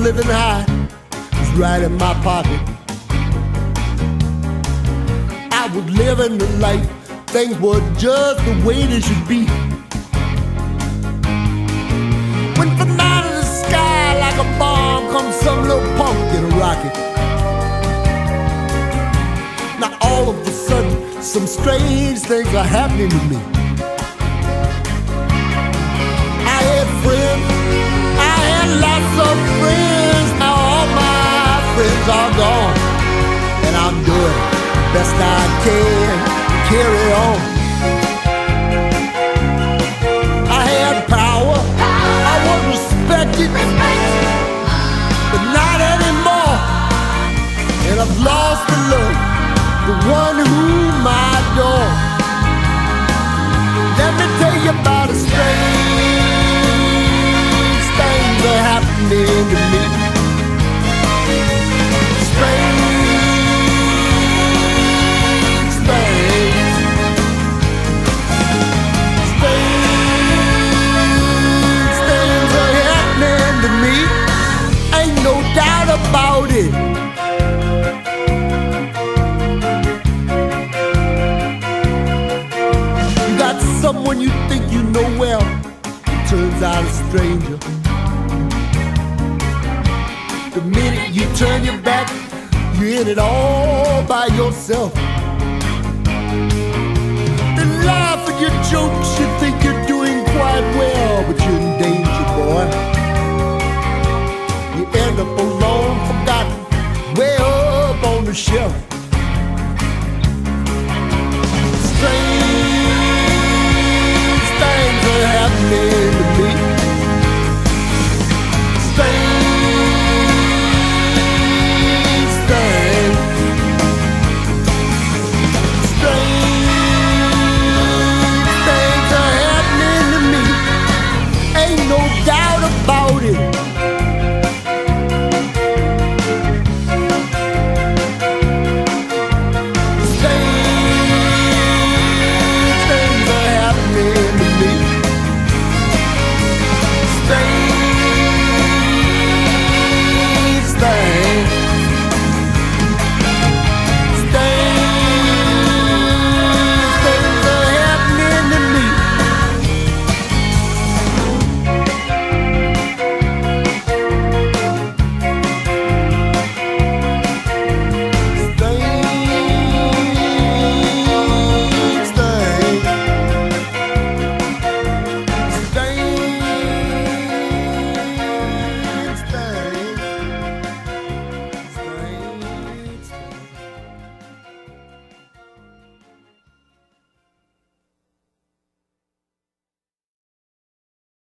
living high was right in my pocket. I was living the life, things were just the way they should be. When from out of the sky like a bomb comes some little punk in a rocket. Now all of a sudden some strange things are happening to me. I had friends, I had lots of friends. Now all my friends are gone, and I'm doing the best I can to carry on. I had power, I was respected, but not anymore. And I've lost the love, the one whom I adore. Let me tell you about a strange things that happening to me. Strange things. Strange things are happening to me. Ain't no doubt about it. Someone you think you know well turns out a stranger. The minute you turn your back, you're in it all by yourself. They laugh at your jokes, you think you're doing quite well, but you're in danger, boy. You end up alone, forgotten, way up on the shelf.